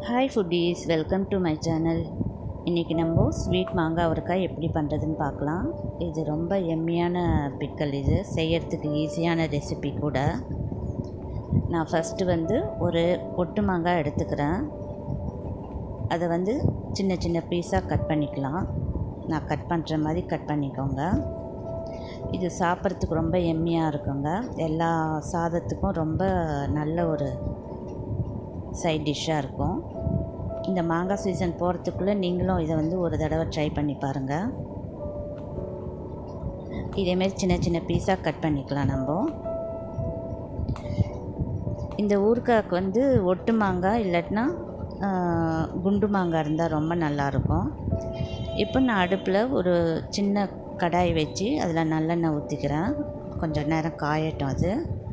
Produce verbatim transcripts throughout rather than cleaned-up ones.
Hi foodies, welcome to my channel. இன்றைக்கி நம்ம sweet மாங்காய் ஊறுகாய் எப்படி பண்ணுறதுன்னு பார்க்கலாம். இது ரொம்ப எம்மியான பிக்கல். இது செய்யறதுக்கு ஈஸியான ரெசிபி கூட. நான் ஃபஸ்ட்டு வந்து ஒரு ஒட்டு மாங்காய் எடுத்துக்கிறேன். அதை வந்து சின்ன சின்ன பீஸாக கட் பண்ணிக்கலாம். நான் கட் பண்ணுற மாதிரி கட் பண்ணிக்கோங்க. இது சாப்பிட்றதுக்கு ரொம்ப எம்மியாக இருக்குங்க. எல்லா சாதத்துக்கும் ரொம்ப நல்ல ஒரு சைட் டிஷ்ஷாக இருக்கும். இந்த மாங்காய் சீசன் போகிறதுக்குள்ளே நீங்களும் இதை வந்து ஒரு தடவை ட்ரை பண்ணி பாருங்கள். இதேமாரி சின்ன சின்ன பீஸாக கட் பண்ணிக்கலாம். நம்ம இந்த ஊறுகாய்க்கு வந்து ஒட்டு மாங்காய் இல்லாட்டினா குண்டு மாங்காய் இருந்தால் ரொம்ப நல்லாயிருக்கும். இப்போ நான் அடுப்பில் ஒரு சின்ன கடாய் வச்சு அதில் நல்லெண்ணெய் ஊற்றிக்கிறேன். கொஞ்சம் நேரம் காயட்டும். அது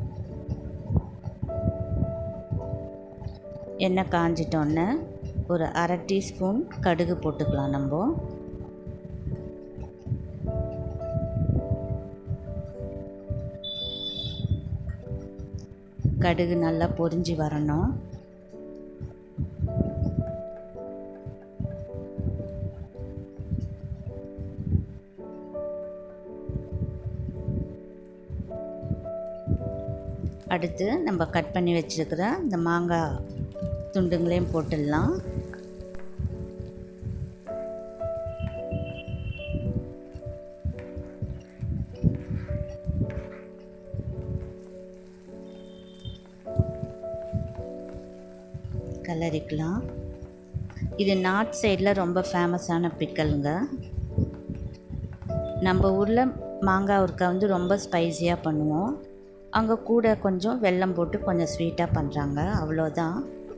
எண்ணெய் காஞ்சிட்டோன்னே ஒரு அரை டீஸ்பூன் கடுகு போட்டுக்கலாம். நம்ம கடுகு நல்லா பொரிஞ்சு வரணும். அடுத்து நம்ம கட் பண்ணி வச்சுருக்கிற இந்த மாங்காய் துண்டுங்களையும் போட்டுடலாம். கலரிக்கலாம். இது நார்த் சைடில் ரொம்ப ஃபேமஸான பிக்கலுங்க. நம்ம ஊரில் மாங்காய் ஊறுகாய் வந்து ரொம்ப ஸ்பைஸியாக பண்ணுவோம். அங்கே கூட கொஞ்சம் வெல்லம் போட்டு கொஞ்சம் ஸ்வீட்டாக பண்ணுறாங்க, அவ்வளோதான்.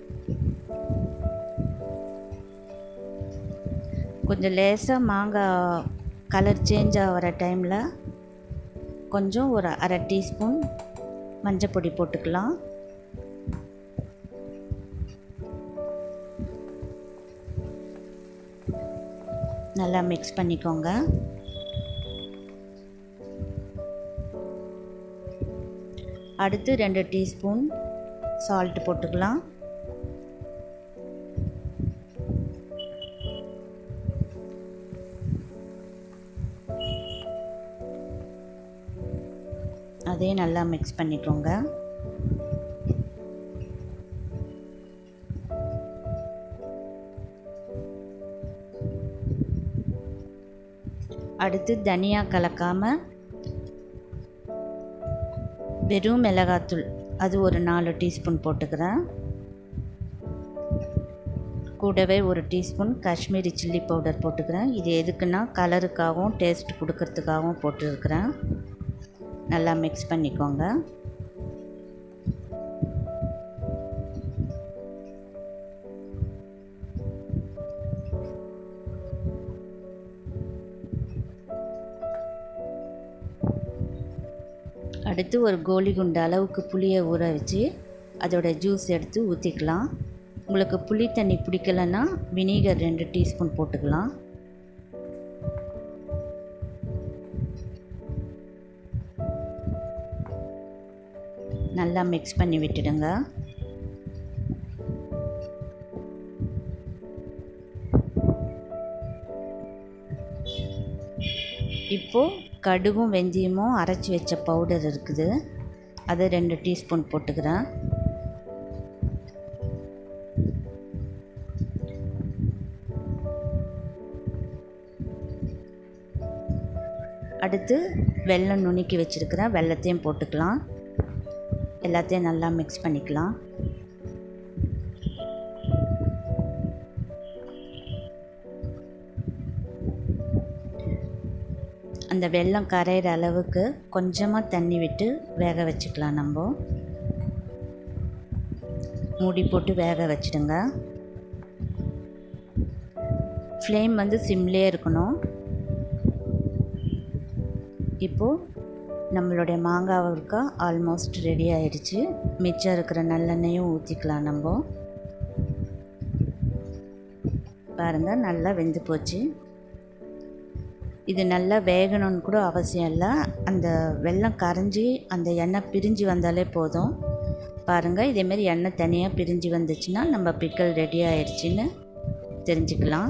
கொஞ்சம் லேசாக மாங்காய் கலர் சேஞ்ச் ஆகிற டைமில் கொஞ்சம் ஒரு அரை டீஸ்பூன் மஞ்சள் பொடி போட்டுக்கலாம். நல்லா மிக்ஸ் பண்ணிக்கோங்க. அடுத்து ரெண்டு டீஸ்பூன் சால்ட் போட்டுக்கலாம். அதையும் நல்லா மிக்ஸ் பண்ணிக்கோங்க. அடுத்து தனியா கலக்காமல் வெறும் மிளகாத்தூள் அது ஒரு நாலு டீஸ்பூன் போட்டுக்கிறேன். கூடவே ஒரு டீஸ்பூன் காஷ்மீரி சில்லி பவுடர் போட்டுக்கிறேன். இது எதுக்குன்னா கலருக்காகவும் டேஸ்ட் கொடுக்கறதுக்காகவும் போட்டுருக்கிறேன். நல்லா மிக்ஸ் பண்ணிக்கோங்க. அடுத்து ஒரு கோலி குண்டு அளவுக்கு புளியை ஊற வச்சு அதோட ஜூஸ் எடுத்து ஊற்றிக்கலாம். உங்களுக்கு புளி தண்ணி பிடிக்கலைன்னா வினிகர் ரெண்டு டீஸ்பூன் போட்டுக்கலாம். நல்லா மிக்ஸ் பண்ணி விட்டுடுங்க. இப்போது கடுகும் வெந்தயமும் அரைச்சி வச்ச பவுடர் இருக்குது, அதை ரெண்டு டீஸ்பூன் போட்டுக்கிறேன். அடுத்து வெல்லம் நுணுக்கி வச்சுருக்கிறேன், வெல்லத்தையும் போட்டுக்கலாம். எல்லாத்தையும் நல்லா மிக்ஸ் பண்ணிக்கலாம். அந்த வெல்லம் கரையிற அளவுக்கு கொஞ்சமாக தண்ணி விட்டு வேக வச்சுக்கலாம். நம்ம மூடி போட்டு வேக வச்சுடுங்க. ஃப்ளேம் வந்து சிம்லேயே இருக்கணும். இப்போது நம்மளுடைய மாங்காய் ஊறுகாய் ஆல்மோஸ்ட் ரெடி ஆயிடுச்சு. மிச்சம் இருக்கிற நல்லெண்ணெயும் ஊற்றிக்கலாம். நம்ம பாருங்கள், நல்லா வெந்து போச்சு. இது நல்லா வேகணும்னு கூட அவசியம் இல்லை. அந்த வெல்லம் கரைஞ்சி அந்த எண்ணெய் பிரிஞ்சு வந்தாலே போதும். பாருங்கள், இதேமாரி எண்ணெய் தனியாக பிரிஞ்சு வந்துச்சுன்னா நம்ம பிக்கல் ரெடி ஆயிடுச்சின்னு தெரிஞ்சுக்கலாம்.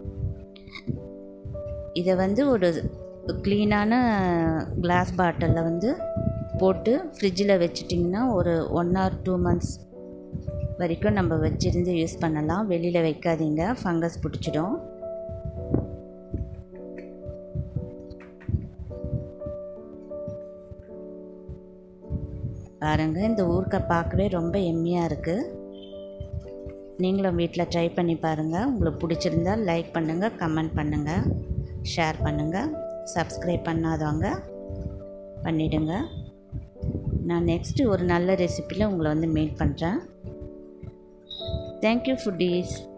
இதை வந்து ஒரு க்ளீனான கிளாஸ் பாட்டிலில் வந்து போட்டு ஃப்ரிட்ஜில் வச்சிட்டிங்கன்னா ஒரு ஒன் ஆர் டூ மந்த்ஸ் வரைக்கும் நம்ம வச்சுருந்து யூஸ் பண்ணலாம். வெளியில் வைக்காதீங்க, ஃபங்கஸ் பிடிச்சிடும். பாருங்கள், இந்த ஊறுகாய் பார்க்கவே ரொம்ப எம்மியாக இருக்குது. நீங்களும் வீட்டில் ட்ரை பண்ணி பாருங்கள். உங்களுக்கு பிடிச்சிருந்தால் லைக் பண்ணுங்கள், கமெண்ட் பண்ணுங்கள், ஷேர் பண்ணுங்கள். சப்ஸ்கிரைப் பண்ணாதவங்க பண்ணிவிடுங்க. நான் நெக்ஸ்ட்டு ஒரு நல்ல ரெசிப்பியில் உங்களை வந்து மீட் பண்ணுறேன். Thank you foodies.